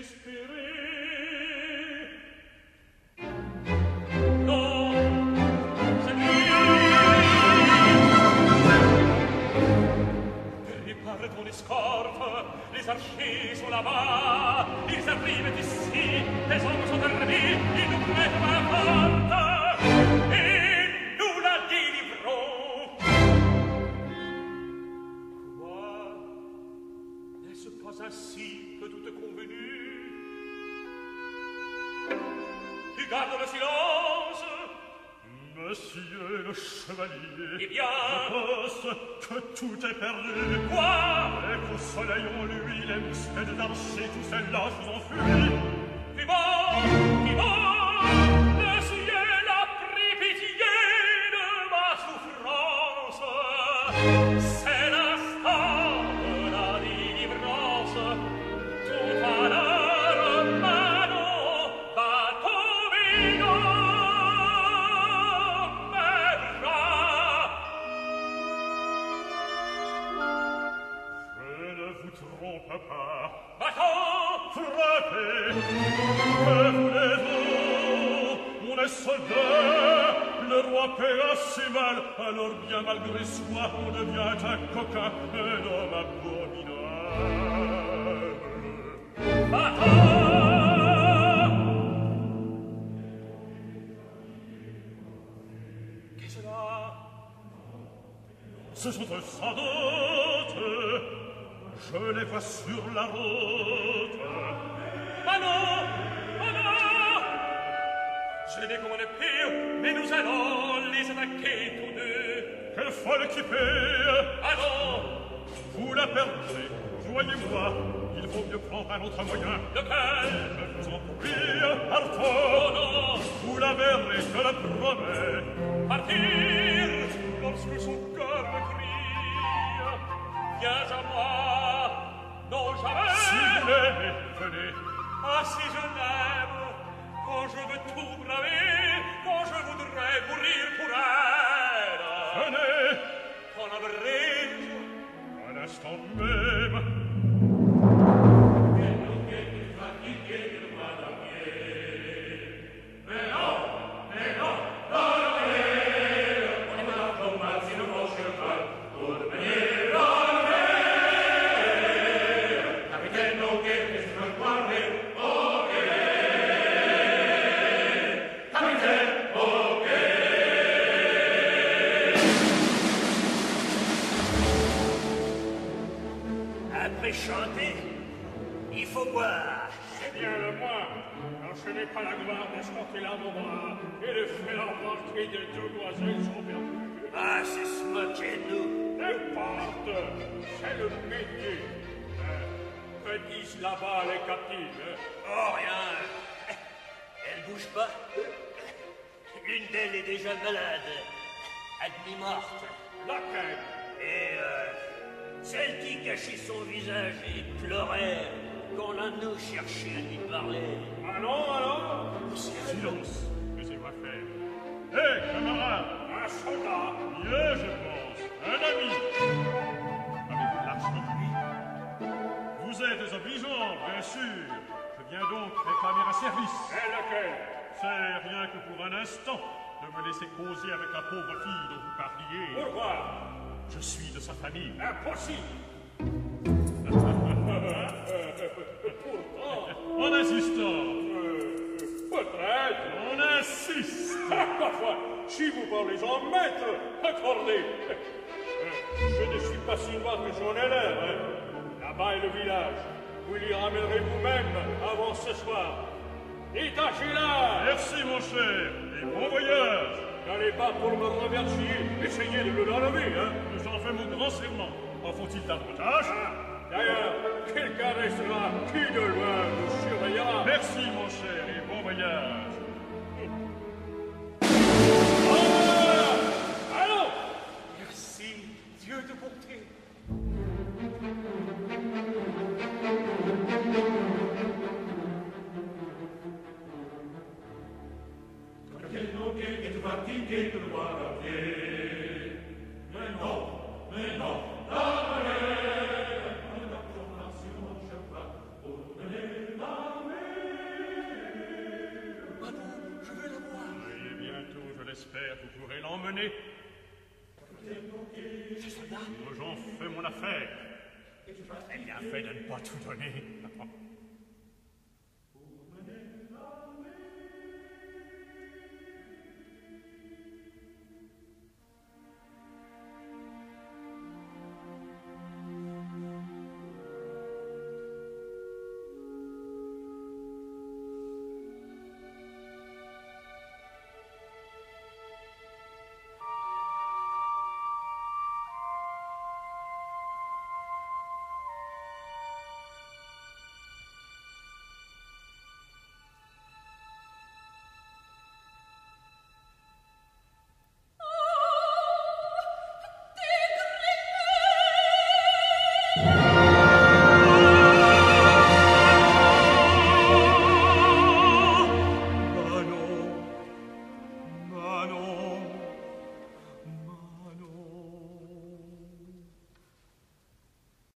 Ce sont eux sans doute, je les vois sur la route. Ah non, ah non, je n'ai qu'on est pire, mais nous allons les attaquer tous deux. Quelle folle équipée! Allons! Vous la perdrez, voyez-moi, il vaut mieux prendre un autre moyen. Lequel? Je vous en prie, partons! Oh non! Vous la verrez, je la promets. Partir! Lorsque son cœur me crie, viens à moi! Non, jamais! Si vous l'aimez, venez. Ah, si je l'aime, quand je veux tout braver, quand je voudrais mourir pour elle. Venez! Qu'en abrège, À l'instant même. Après chanter, il faut boire. C'est bien le moins. Quand je n'ai pas la gloire d'escorter là mon bras et de faire embarquer des demoiselles sont perdues. Ah, c'est se moquer de nous. N'importe, c'est le métier. Que disent là-bas les captives? Oh, rien. Elle bouge pas. L'une d'elles est déjà malade. À demi-morte. Laquelle? Et celle qui cachait son visage et pleurait quand l'un de nous cherchait à lui parler. Allons, allons. Silence, laissez-moi faire. Hé, camarade! Un soldat. Mieux, je pense. Un ami. Avez-vous de l'argent? Vous êtes désobligeant, bien sûr. Je viens donc réclamer un service. Et lequel? C'est rien que pour un instant de me laisser causer avec la pauvre fille dont vous parliez. Pourquoi? Je suis de sa famille. Impossible. Pourtant. En insistant. Peut-être. On insiste. Parfois, si vous parlez en maître, accordez. Je ne suis pas si noir que j'en ai l'air. Là-bas est le village. Vous l'y ramènerez vous-même avant ce soir. Détachez-la. Merci, mon cher, et bon voyage. N'allez pas pour me remercier. Essayez de me l'enlever, hein. J'en fais mon grand serment. En faut-il davantage? D'ailleurs, quelqu'un restera qui de loin nous surveillera. Merci, mon cher, et bon voyage. Allons. merci, Dieu de bonté. Che tu fatti che tu guarda a piedi. Mais non, la emmener. Ce soldat? J'en fais mon affaire. Eh bien, fait de ne pas tout donner.